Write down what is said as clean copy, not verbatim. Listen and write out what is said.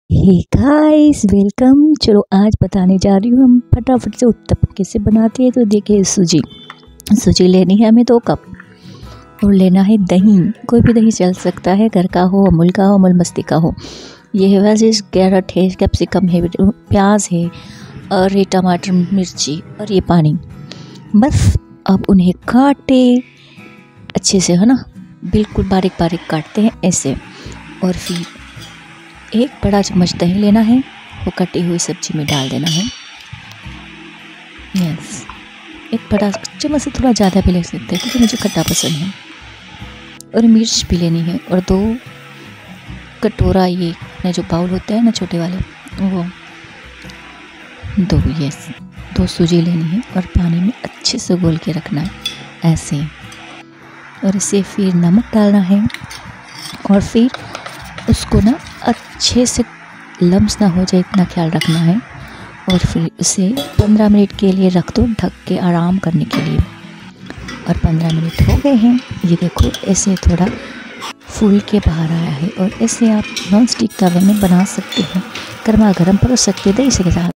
Hey guys, welcome. चलो आज बताने जा रही हूँ हम फटाफट से उत्तपम कैसे बनाते हैं। तो देखिए, सूजी लेनी है हमें 2 कप और लेना है दही। कोई भी दही चल सकता है, घर का हो, अमूल का हो, अमूल मस्ती का हो। ये है वैसे कैरेट है, कैप्सिकम है, प्याज है और ये टमाटर, मिर्ची और ये पानी। बस अब उन्हें काटे अच्छे से, है ना, बिल्कुल बारीक बारीक काटते हैं ऐसे। और फिर एक बड़ा चम्मच दही लेना है, वो कटी हुई सब्जी में डाल देना है। यस, एक बड़ा चम्मच से थोड़ा ज़्यादा भी ले सकते हैं क्योंकि मुझे खट्टा पसंद है। और मिर्च भी लेनी है और 2 कटोरा ये अपने जो बाउल होते हैं ना छोटे वाले, वो 2 सूजी लेनी है और पानी में अच्छे से घोल के रखना है ऐसे। और इसे फिर नमक डालना है और फिर उसको ना अच्छे से लम्स ना हो जाए इतना ख्याल रखना है। और फिर उसे 15 मिनट के लिए रख दो ढक के आराम करने के लिए। और 15 मिनट हो गए हैं, ये देखो ऐसे थोड़ा फूल के बाहर आया है। और ऐसे आप नॉन स्टिक तवे में बना सकते हैं, गर्मा गर्म परोस सकते हैं दही के साथ।